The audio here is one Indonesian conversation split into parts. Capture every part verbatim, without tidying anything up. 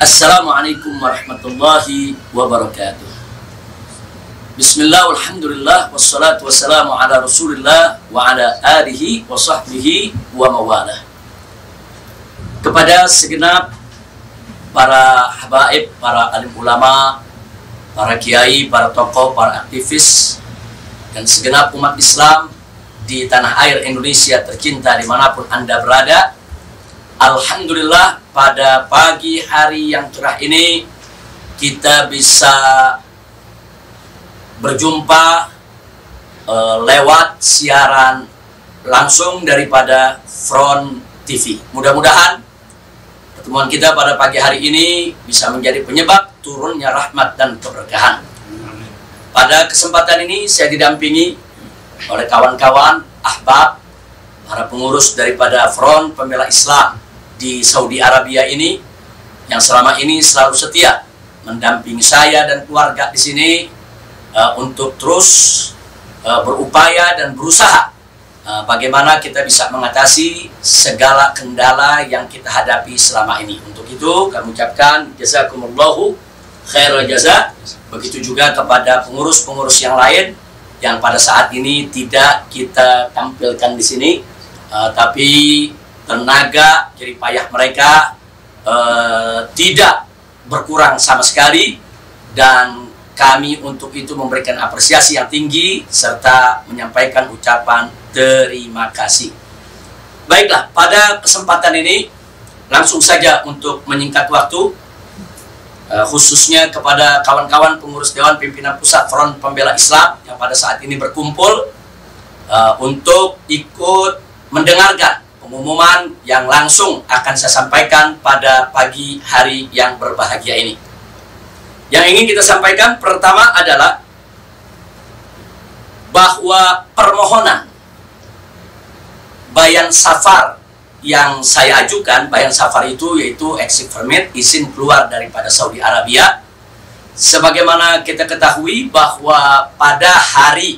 Assalamualaikum warahmatullahi wabarakatuh. Bismillah, alhamdulillah, wassalatu wassalamu ala rasulillah wa ala alihi wa sahbihi wa mawalah. Kepada segenap para habaib, para alim ulama, para kiai, para tokoh, para aktivis, dan segenap umat Islam di tanah air Indonesia tercinta dimanapun Anda berada, alhamdulillah pada pagi hari yang cerah ini kita bisa berjumpa e, lewat siaran langsung daripada Front T V. Mudah-mudahan pertemuan kita pada pagi hari ini bisa menjadi penyebab turunnya rahmat dan keberkahan. Pada kesempatan ini saya didampingi oleh kawan-kawan, ahbab, para pengurus daripada Front Pembela Islam di Saudi Arabia ini yang selama ini selalu setia mendampingi saya dan keluarga di sini uh, untuk terus uh, berupaya dan berusaha uh, bagaimana kita bisa mengatasi segala kendala yang kita hadapi selama ini. Untuk itu kami ucapkan jazakumullahu khairal jaza. Begitu juga kepada pengurus-pengurus yang lain yang pada saat ini tidak kita tampilkan di sini, uh, tapi tenaga, jerih payah mereka uh, tidak berkurang sama sekali, dan kami untuk itu memberikan apresiasi yang tinggi serta menyampaikan ucapan terima kasih. Baiklah, pada kesempatan ini langsung saja untuk menyingkat waktu, uh, khususnya kepada kawan-kawan pengurus Dewan Pimpinan Pusat Front Pembela Islam yang pada saat ini berkumpul uh, untuk ikut mendengarkan pengumuman yang langsung akan saya sampaikan pada pagi hari yang berbahagia ini. Yang ingin kita sampaikan pertama adalah bahwa permohonan bayan safar yang saya ajukan, bayan safar itu yaitu exit permit, izin keluar daripada Saudi Arabia. Sebagaimana kita ketahui bahwa pada hari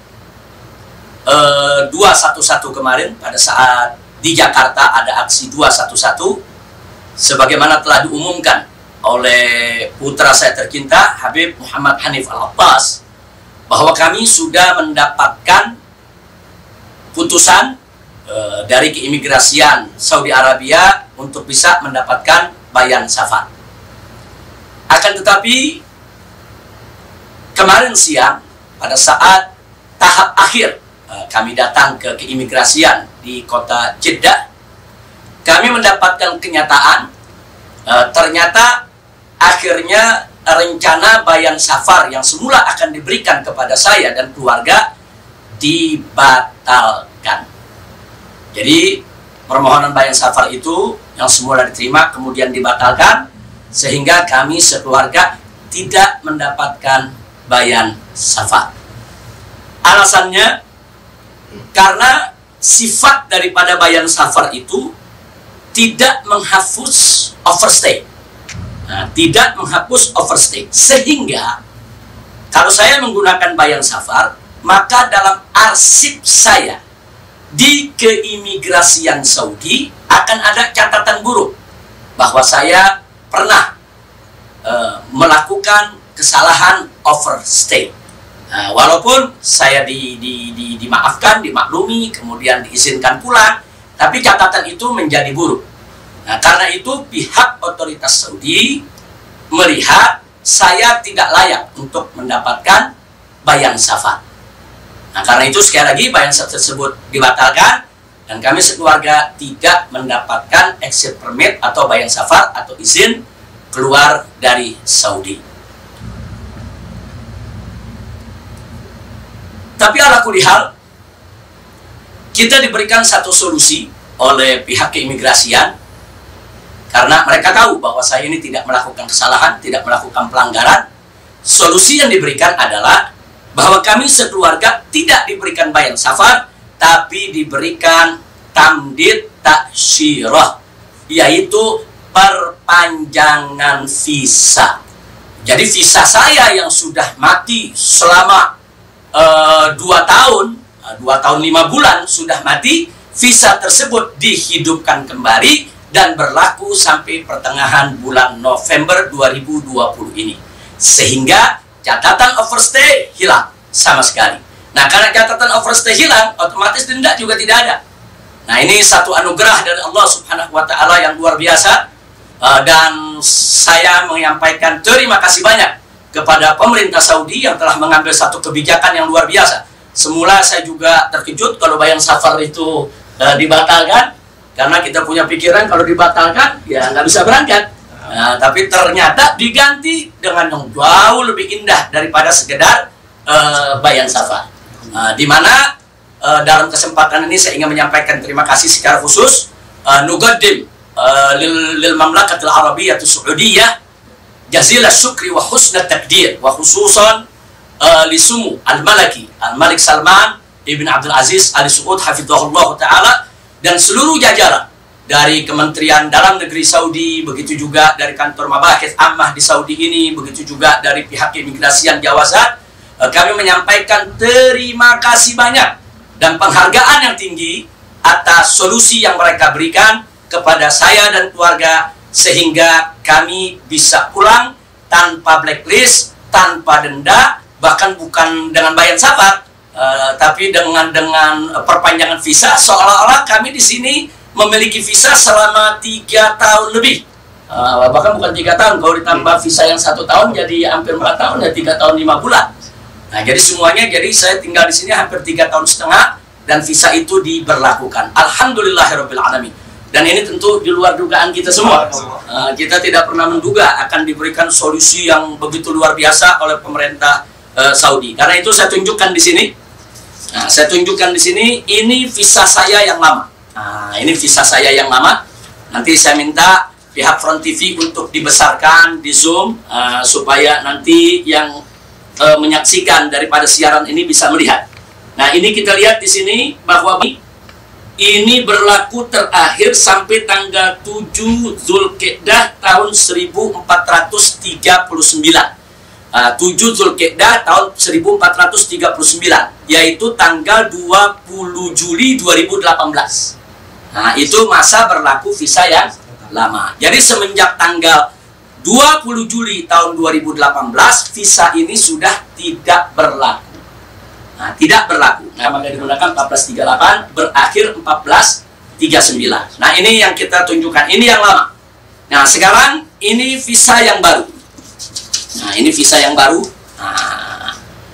eh, dua satu satu kemarin, pada saat di Jakarta ada aksi dua satu satu, sebagaimana telah diumumkan oleh putra saya tercinta Habib Muhammad Hanif Al-Abbas, bahwa kami sudah mendapatkan putusan e, dari keimigrasian Saudi Arabia untuk bisa mendapatkan bayan safar. Akan tetapi kemarin siang pada saat tahap akhir e, kami datang ke keimigrasian di kota Jeddah, kami mendapatkan kenyataan e, ternyata akhirnya rencana bayan safar yang semula akan diberikan kepada saya dan keluarga dibatalkan. Jadi permohonan bayan safar itu yang semula diterima kemudian dibatalkan, sehingga kami sekeluarga tidak mendapatkan bayan safar. Alasannya karena sifat daripada bayan safar itu tidak menghapus overstay, nah, tidak menghapus overstay, sehingga kalau saya menggunakan bayan safar, maka dalam arsip saya di keimigrasian Saudi akan ada catatan buruk bahwa saya pernah uh, melakukan kesalahan overstay. Nah, walaupun saya di, di, di, dimaafkan, dimaklumi, kemudian diizinkan pulang, tapi catatan itu menjadi buruk. Nah, karena itu pihak otoritas Saudi melihat saya tidak layak untuk mendapatkan bayan safar. Nah, karena itu sekali lagi bayan safar tersebut dibatalkan, dan kami sekeluarga tidak mendapatkan exit permit atau bayan safar atau izin keluar dari Saudi. Tapi ala kulli hal, kita diberikan satu solusi oleh pihak keimigrasian, karena mereka tahu bahwa saya ini tidak melakukan kesalahan, tidak melakukan pelanggaran. Solusi yang diberikan adalah bahwa kami sekeluarga tidak diberikan bayan safar, tapi diberikan tamdid ta'syirah, yaitu perpanjangan visa. Jadi visa saya yang sudah mati selama Uh, dua tahun, uh, dua tahun lima bulan sudah mati, visa tersebut dihidupkan kembali dan berlaku sampai pertengahan bulan November dua ribu dua puluh ini. Sehingga catatan overstay hilang sama sekali. Nah, karena catatan overstay hilang, otomatis denda juga tidak ada. Nah, ini satu anugerah dari Allah Subhanahu wa taala yang luar biasa. Uh, dan saya menyampaikan terima kasih banyak kepada pemerintah Saudi yang telah mengambil satu kebijakan yang luar biasa. Semula saya juga terkejut kalau bayang safar itu uh, dibatalkan, karena kita punya pikiran kalau dibatalkan ya nggak bisa berangkat. Nah, tapi ternyata diganti dengan yang jauh lebih indah daripada sekedar uh, bayang safar. Uh, di mana uh, dalam kesempatan ini saya ingin menyampaikan terima kasih secara khusus uh, nugaddim uh, lil, lil Mamlakatil Arabiyatus Saudiyah jazil syukri wa husna takdir wa khususan uh, li sumu al-Malaki Al-Malik Salman Ibn Abdul Aziz Al Saud hafizahullah taala dan seluruh jajaran dari Kementerian Dalam Negeri Saudi, begitu juga dari kantor Mabahith Ammah di Saudi ini, begitu juga dari pihak imigrasian Jawazat. Kami menyampaikan terima kasih banyak dan penghargaan yang tinggi atas solusi yang mereka berikan kepada saya dan keluarga, sehingga kami bisa pulang tanpa blacklist, tanpa denda, bahkan bukan dengan bayar safar, uh, tapi dengan dengan perpanjangan visa, seolah-olah kami di sini memiliki visa selama tiga tahun lebih. Uh, bahkan bukan tiga tahun, kalau ditambah visa yang satu tahun jadi hampir empat tahun, ya tiga tahun lima bulan. Nah, jadi semuanya, jadi saya tinggal di sini hampir tiga tahun setengah dan visa itu diberlakukan. Alhamdulillahirabbil alamin. Dan ini tentu di luar dugaan kita semua. Uh, kita tidak pernah menduga akan diberikan solusi yang begitu luar biasa oleh pemerintah uh, Saudi. Karena itu saya tunjukkan di sini. Nah, saya tunjukkan di sini. Ini visa saya yang lama. Nah, ini visa saya yang lama. Nanti saya minta pihak Front T V untuk dibesarkan di Zoom uh, supaya nanti yang uh, menyaksikan daripada siaran ini bisa melihat. Nah, ini kita lihat di sini bahwa ini berlaku terakhir sampai tanggal tujuh Zulqa'dah tahun seribu empat ratus tiga puluh sembilan. Uh, tujuh Zulqa'dah tahun seribu empat ratus tiga puluh sembilan, yaitu tanggal dua puluh Juli dua ribu delapan belas. Nah, itu masa berlaku visa yang lama. Jadi semenjak tanggal dua puluh Juli tahun dua ribu delapan belas, visa ini sudah tidak berlaku. Nah, tidak berlaku. Nah, maka digunakan empat belas tiga puluh delapan, berakhir empat belas tiga puluh sembilan. Nah, ini yang kita tunjukkan. Ini yang lama. Nah, sekarang ini visa yang baru. Nah, ini visa yang baru. Nah,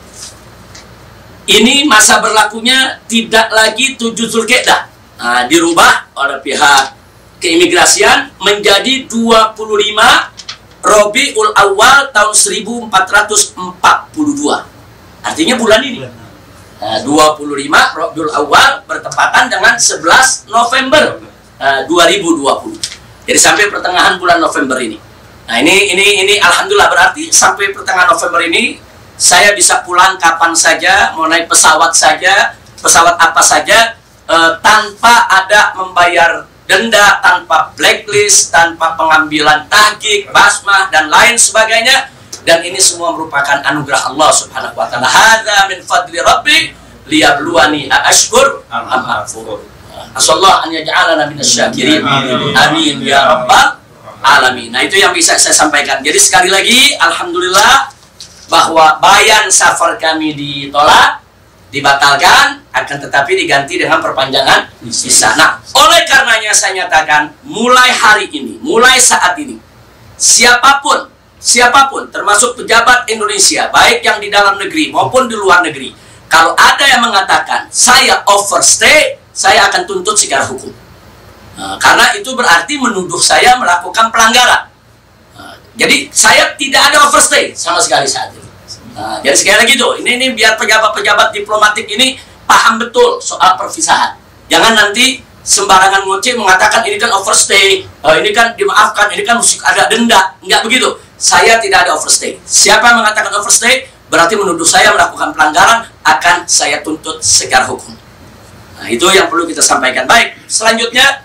ini masa berlakunya tidak lagi tujuh Zulqa'dah. Nah, dirubah oleh pihak keimigrasian menjadi dua puluh lima Rabiul Awal tahun seribu empat ratus empat puluh dua. Artinya bulan ini. Nah, dua puluh lima Rabiul Awal bertepatan dengan sebelas November uh, dua ribu dua puluh. Jadi sampai pertengahan bulan November ini. Nah, ini ini ini alhamdulillah, berarti sampai pertengahan November ini saya bisa pulang kapan saja, mau naik pesawat saja, pesawat apa saja, uh, tanpa ada membayar denda, tanpa blacklist, tanpa pengambilan tahqiq, basmah dan lain sebagainya. Dan ini semua merupakan anugerah Allah Subhanahu wa taala. Hadza min fadli rabbi liyabluwani aashkur am akfur. Asallahu an yaj'alana minasy-syakirin. Amin ya rabbal alamin. Nah, itu yang bisa saya sampaikan. Jadi sekali lagi alhamdulillah bahwa bayan safar kami ditolak, dibatalkan, akan tetapi diganti dengan perpanjangan visa. Nah, oleh karenanya saya nyatakan mulai hari ini, mulai saat ini, siapapun Siapapun, termasuk pejabat Indonesia, baik yang di dalam negeri maupun di luar negeri, kalau ada yang mengatakan saya overstay, saya akan tuntut secara hukum. Nah, karena itu berarti menuduh saya melakukan pelanggaran. Nah, jadi saya tidak ada overstay sama sekali saat ini. Nah, jadi sekali lagi itu, ini, ini biar pejabat-pejabat diplomatik ini paham betul soal pervisahan. Jangan nanti sembarangan ngoceh mengatakan ini kan overstay, uh, ini kan dimaafkan, ini kan mesti ada denda. Enggak begitu. Saya tidak ada overstay. Siapa yang mengatakan overstay berarti menuduh saya melakukan pelanggaran, akan saya tuntut secara hukum. Nah, itu yang perlu kita sampaikan. Baik, selanjutnya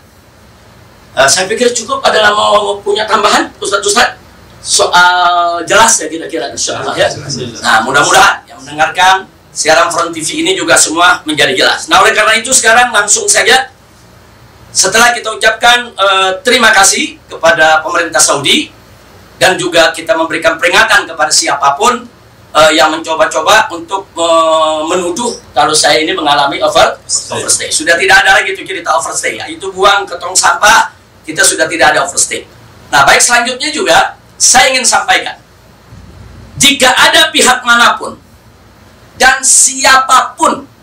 uh, saya pikir cukup. Ada mau punya tambahan, Ustaz-Ustaz? Soal jelas ya kira-kira, insyaallah ya. Nah, mudah-mudahan yang mendengarkan siaran Front T V ini juga semua menjadi jelas. Nah, oleh karena itu sekarang langsung saja setelah kita ucapkan uh, terima kasih kepada pemerintah Saudi dan juga kita memberikan peringatan kepada siapapun uh, yang mencoba-coba untuk uh, menuduh kalau saya ini mengalami over, overstay. Sudah tidak ada lagi itu cerita overstay ya. Itu buang ke tong sampah, kita sudah tidak ada overstay. Nah, baik, selanjutnya juga saya ingin sampaikan, jika ada pihak manapun dan siapapun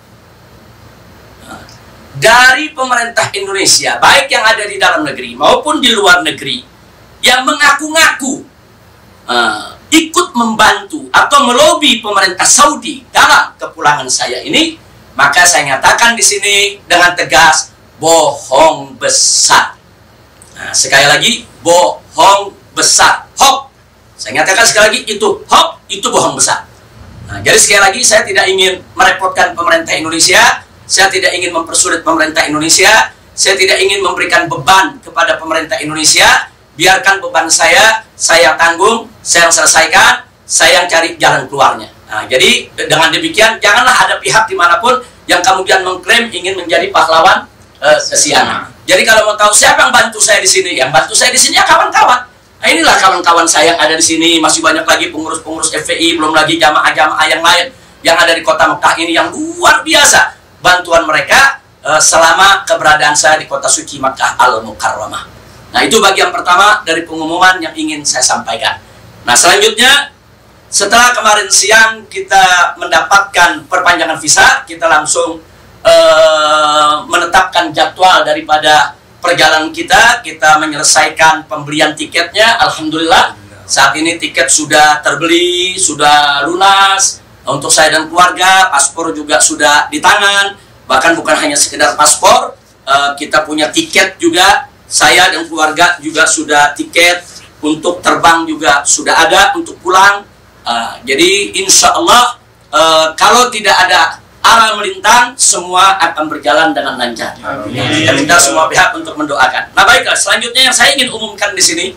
dari pemerintah Indonesia, baik yang ada di dalam negeri maupun di luar negeri, yang mengaku-ngaku uh, ikut membantu atau melobi pemerintah Saudi dalam kepulangan saya ini, maka saya nyatakan di sini dengan tegas, bohong besar. Nah, sekali lagi, bohong besar, hoax. Saya nyatakan sekali lagi, itu hoax, itu bohong besar. Nah, jadi sekali lagi, saya tidak ingin merepotkan pemerintah Indonesia. Saya tidak ingin mempersulit pemerintah Indonesia. Saya tidak ingin memberikan beban kepada pemerintah Indonesia. Biarkan beban saya, saya tanggung, saya yang selesaikan, saya yang cari jalan keluarnya. Nah, jadi dengan demikian, janganlah ada pihak dimanapun yang kemudian mengklaim ingin menjadi pahlawan uh, kesiangan. Jadi kalau mau tahu siapa yang bantu saya di sini, yang bantu saya di sini ya kawan-kawan. Nah, inilah kawan-kawan saya yang ada di sini. Masih banyak lagi pengurus-pengurus F P I, belum lagi jamaah-jamaah yang lain yang ada di kota Mekah ini yang luar biasa. Bantuan mereka uh, selama keberadaan saya di kota suci Makkah Al-Mukarramah. Nah, itu bagian pertama dari pengumuman yang ingin saya sampaikan. Nah, selanjutnya, setelah kemarin siang kita mendapatkan perpanjangan visa, kita langsung uh, menetapkan jadwal daripada perjalanan kita. Kita menyelesaikan pembelian tiketnya. Alhamdulillah, saat ini tiket sudah terbeli, sudah lunas. Untuk saya dan keluarga, paspor juga sudah di tangan. Bahkan bukan hanya sekedar paspor, uh, kita punya tiket juga. Saya dan keluarga juga sudah tiket untuk terbang juga sudah ada untuk pulang. Uh, jadi insya Allah uh, kalau tidak ada arah melintang, semua akan berjalan dengan lancar. Kita minta semua pihak untuk mendoakan. Nah, baiklah, selanjutnya yang saya ingin umumkan di sini,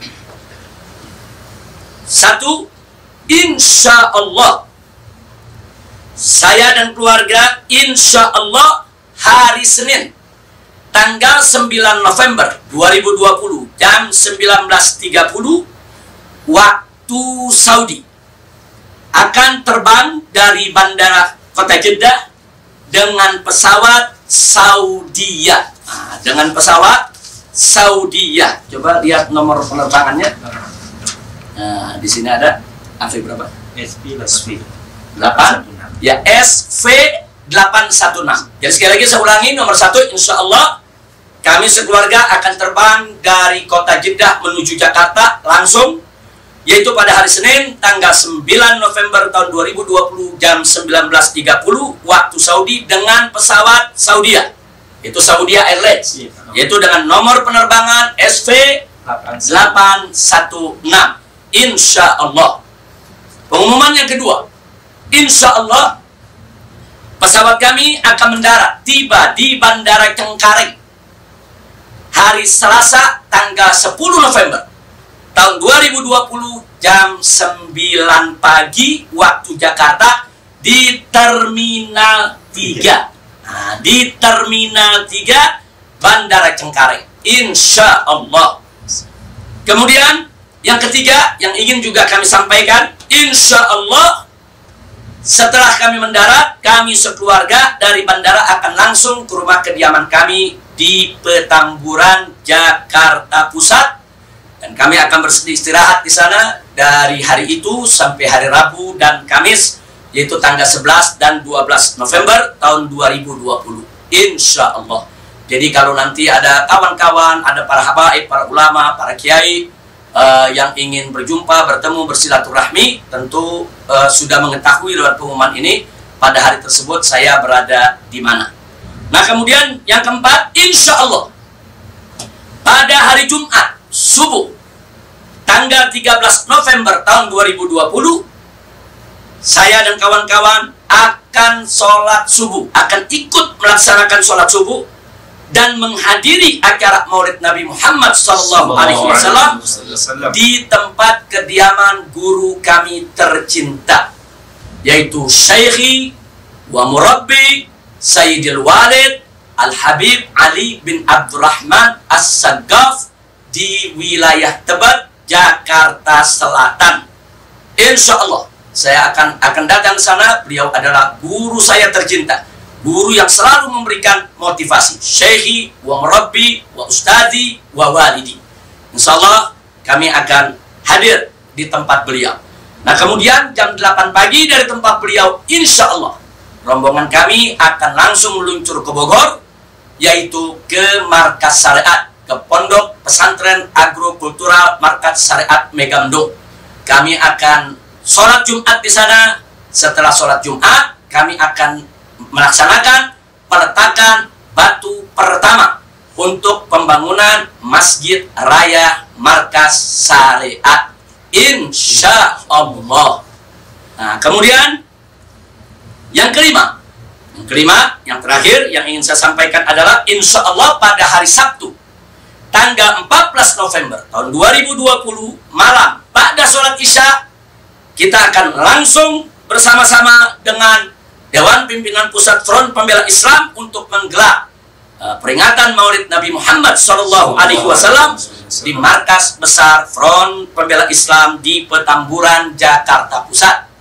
satu, insya Allah saya dan keluarga insya Allah hari Senin tanggal sembilan November dua ribu dua puluh jam sembilan belas tiga puluh waktu Saudi akan terbang dari bandara kota Jeddah dengan pesawat Saudia. Nah, dengan pesawat Saudia. Coba lihat nomor penerbangannya. Nah, di sini ada A V berapa? S V delapan. Ya, S V delapan satu enam. Jadi sekali lagi saya ulangi, nomor satu, insya Allah kami sekeluarga akan terbang dari kota Jeddah menuju Jakarta langsung, yaitu pada hari Senin tanggal sembilan November tahun dua ribu dua puluh jam sembilan belas tiga puluh waktu Saudi dengan pesawat Saudia, itu Saudia Airlines, yaitu dengan nomor penerbangan S V delapan satu enam. Insya Allah. Pengumuman yang kedua, insya Allah pesawat kami akan mendarat tiba di Bandara Cengkareng hari Selasa tanggal sepuluh November tahun dua ribu dua puluh jam sembilan pagi waktu Jakarta di Terminal tiga. Nah, di Terminal tiga Bandara Cengkareng, insya Allah. Kemudian yang ketiga yang ingin juga kami sampaikan, insya Allah setelah kami mendarat, kami sekeluarga dari bandara akan langsung ke rumah kediaman kami di Petamburan, Jakarta Pusat, dan kami akan beristirahat di sana dari hari itu sampai hari Rabu dan Kamis, yaitu tanggal sebelas dan dua belas November tahun dua ribu dua puluh, insya Allah. Jadi kalau nanti ada kawan-kawan, ada para habaib, para ulama, para kiai Uh, yang ingin berjumpa, bertemu, bersilaturahmi, tentu uh, sudah mengetahui lewat pengumuman ini pada hari tersebut saya berada di mana. Nah, kemudian yang keempat, insya Allah pada hari Jumat subuh tanggal tiga belas November tahun dua ribu dua puluh, saya dan kawan-kawan akan sholat subuh, akan ikut melaksanakan sholat subuh dan menghadiri acara Maulid Nabi Muhammad Sallallahu Alaihi Wasallam di tempat kediaman guru kami tercinta, yaitu Syekhi wa Murabbi Sayyidil Walid Al-Habib Ali bin Abdurrahman As-Saggaf di wilayah Tebet, Jakarta Selatan. Insya Allah saya akan akan datang ke sana. Beliau adalah guru saya tercinta, guru yang selalu memberikan motivasi, syekhi wa murabbi wa ustadi wa walidi. Insya Allah kami akan hadir di tempat beliau. Nah, kemudian jam delapan pagi dari tempat beliau, insya Allah rombongan kami akan langsung meluncur ke Bogor, yaitu ke Markas Syariat, ke Pondok Pesantren Agrokultural Markas Syariat Megamendung. Kami akan sholat Jumat di sana. Setelah sholat Jumat, kami akan melaksanakan peletakan batu pertama untuk pembangunan Masjid Raya Markas Syariat, insya Allah. Nah, kemudian yang kelima, yang kelima, yang terakhir yang ingin saya sampaikan adalah insya Allah pada hari Sabtu, tanggal empat belas November tahun dua ribu dua puluh malam, pada sholat Isya, kita akan langsung bersama-sama dengan Dewan Pimpinan Pusat Front Pembela Islam untuk menggelar uh, peringatan Maulid Nabi Muhammad Shallallahu Alaihi Wasallam di markas besar Front Pembela Islam di Petamburan, Jakarta Pusat.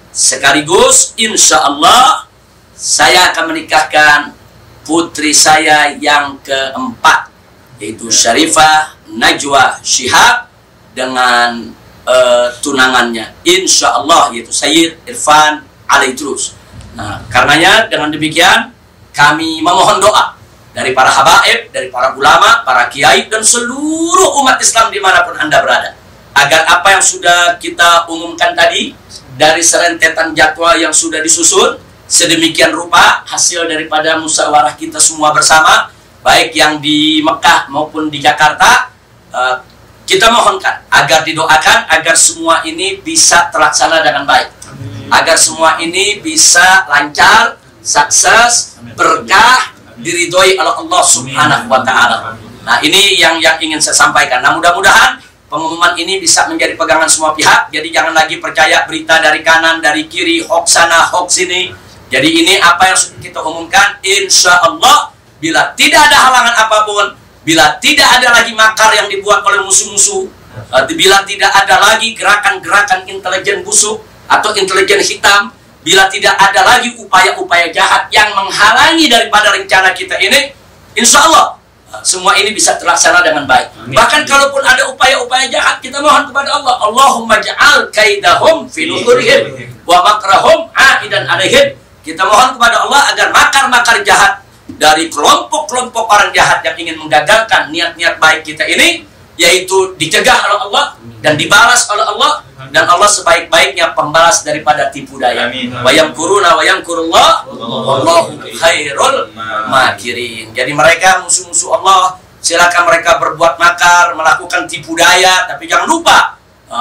Sekaligus insya Allah saya akan menikahkan putri saya yang keempat, yaitu Syarifah Najwa Shihab dengan uh, tunangannya insya Allah, yaitu Sayyid Irfan Alaidrus. Nah, karenanya dengan demikian kami memohon doa dari para habaib, dari para ulama, para kiai, dan seluruh umat Islam dimanapun Anda berada, agar apa yang sudah kita umumkan tadi dari serentetan jadwal yang sudah disusun sedemikian rupa, hasil daripada musyawarah kita semua bersama, baik yang di Mekah maupun di Jakarta, uh, kita mohonkan agar didoakan agar semua ini bisa terlaksana dengan baik, agar semua ini bisa lancar, sukses, berkah, diridhoi oleh Allah Subhanahu wa Ta'ala. Nah, ini yang yang ingin saya sampaikan. Nah, mudah-mudahan pengumuman ini bisa menjadi pegangan semua pihak. Jadi jangan lagi percaya berita dari kanan, dari kiri, hoax sana, hoax sini. Jadi ini apa yang kita umumkan, insya Allah bila tidak ada halangan apapun, bila tidak ada lagi makar yang dibuat oleh musuh-musuh, bila tidak ada lagi gerakan-gerakan intelijen busuk atau intelijen hitam, bila tidak ada lagi upaya-upaya jahat yang menghalangi daripada rencana kita ini, insya Allah semua ini bisa terlaksana dengan baik. Amin. Bahkan kalaupun ada upaya-upaya jahat, kita mohon kepada Allah, Allahumma ja'al kaidahum fi nuhurihim wa makrahum aidan alaihim. Kita mohon kepada Allah agar makar-makar jahat dari kelompok-kelompok orang jahat yang ingin menggagalkan niat-niat baik kita ini, yaitu dicegah oleh Allah dan dibalas oleh Allah, dan Allah sebaik-baiknya pembalas daripada tipu daya. Wa yamkuruna wa yamkurullah wallahu khairul makirin. Jadi mereka musuh-musuh Allah, silakan mereka berbuat makar, melakukan tipu daya, tapi jangan lupa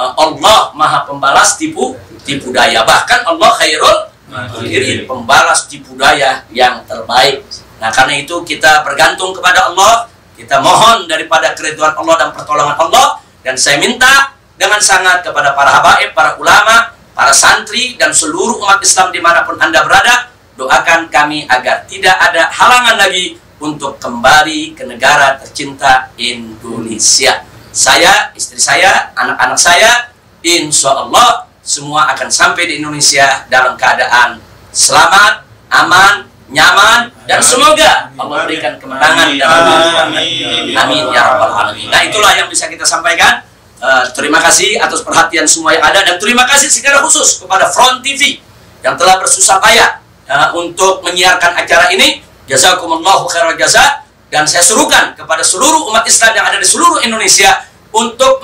Allah Maha Pembalas tipu tipu daya. Bahkan Allah khairul makirin, pembalas tipu daya yang terbaik. Nah, karena itu kita bergantung kepada Allah, kita mohon daripada keridhaan Allah dan pertolongan Allah, dan saya minta dengan sangat kepada para habaib, para ulama, para santri, dan seluruh umat Islam dimanapun Anda berada, doakan kami agar tidak ada halangan lagi untuk kembali ke negara tercinta Indonesia. Saya, istri saya, anak-anak saya, insya Allah semua akan sampai di Indonesia dalam keadaan selamat, aman, nyaman, dan semoga Allah berikan kemenangan dan kemenangan. Amin ya rabbal alamin. Nah, itulah yang bisa kita sampaikan. Uh, terima kasih atas perhatian semua yang ada, dan terima kasih secara khusus kepada Front T V yang telah bersusah payah uh, untuk menyiarkan acara ini. Jazakumullahu khairal jaza. Dan saya serukan kepada seluruh umat Islam yang ada di seluruh Indonesia untuk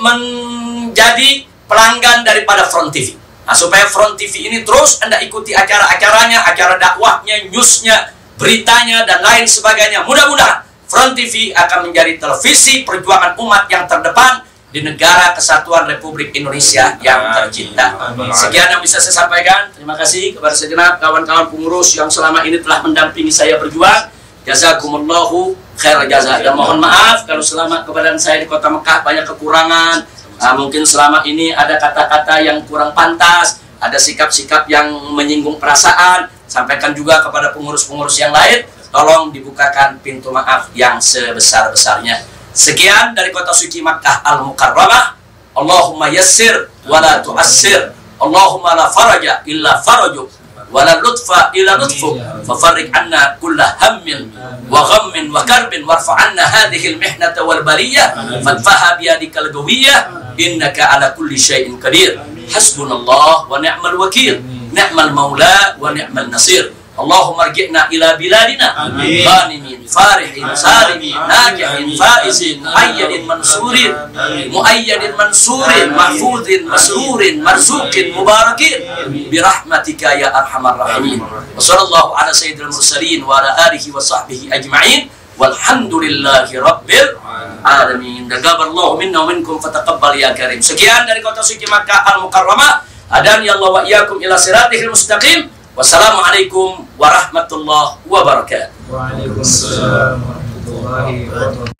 menjadi pelanggan daripada Front T V. Nah, supaya Front T V ini terus Anda ikuti acara-acaranya, acara dakwahnya, newsnya, beritanya, dan lain sebagainya. Mudah-mudahan Front T V akan menjadi televisi perjuangan umat yang terdepan di negara kesatuan Republik Indonesia yang tercinta. Sekian yang bisa saya sampaikan. Terima kasih kepada segenap kawan-kawan pengurus yang selama ini telah mendampingi saya berjuang. Jazakumullahu khairal jaza. Dan mohon maaf kalau selama keberadaan saya di kota Mekah banyak kekurangan. Nah, mungkin selama ini ada kata-kata yang kurang pantas, ada sikap-sikap yang menyinggung perasaan. Sampaikan juga kepada pengurus-pengurus yang lain. tolong dibukakan pintu maaf yang sebesar-besarnya. Sekian dari kota suci Makkah Al-Mukarramah. Allahumma yassir wa la tu'assir. Allahumma la faraja illa farajuk wa la lutfa illa lutfuk. Fafarrik anna kulla hammin wa ghammin wa karbin warfa anna hadhihi al-mihnata wal baliyah fadfaha biyadikal qawiyyah innaka ala kulli syai'in qadir. Hasbunallah wa ni'mal wakil. Ni'mal maula wa ni'mal nasir. Allahumma arji'na ila biladina ghanimin farihin salimin najihin faizin muayyadin mansurin muayyadin mansurin mahfudin masrurin marzuqin mubarakin birahmatika ya arhamar rahimin. Wa sallallahu ala sayyidil mursalin wa ala alihi wa sahbihi ajma'in walhamdulillahi rabbil alamin. Taqabbalallahu minna wa minkum fataqabbal ya karim. Sekian dari kota suci Makkah Al-Mukarramah. Adani Allah wa iyyakum ila siratihil mustaqim. Wassalamualaikum warahmatullahi wabarakatuh. Waalaikumsalam warahmatullahi wabarakatuh.